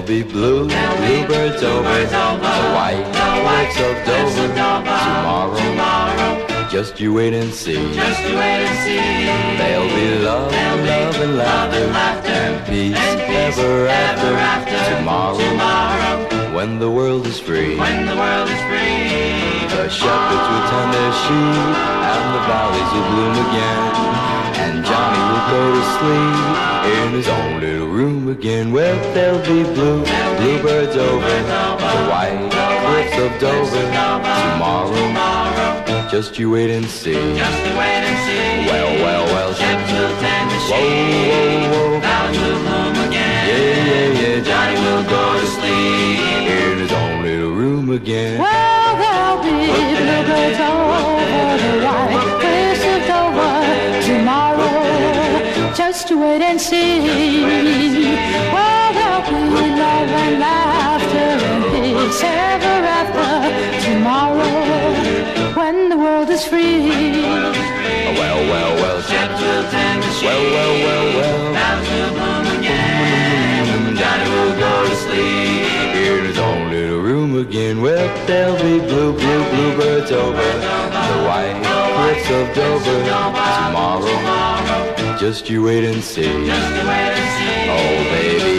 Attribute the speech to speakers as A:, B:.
A: be bluebirds over the white cliffs of Dover tomorrow. Just you wait and see. There'll be love and laughter and peace ever after tomorrow. When the world is free. The shepherds will tend their sheep and the valleys will bloom again. And Johnny will go to sleep in his own little room again. Well, there'll be bluebirds over the white cliffs of Dover tomorrow. Just you wait and see. Well, shepherds will tend the sheep. Whoa, valleys will bloom again. Yeah, Johnny will go to sleep in his own little room again.
B: Well, there'll be bluebirds over the white cliffs of Dover tomorrow. Just you wait and see. Well, there'll be love and laughter and peace ever after tomorrow. When the world is free.
A: Well, shepherds will tend the sheep. Well, valleys will bloom again. Johnny will go to sleep in his own little room again. Well, there'll be bluebirds over the white cliffs of Dover tomorrow. Just you wait and see. Oh, baby.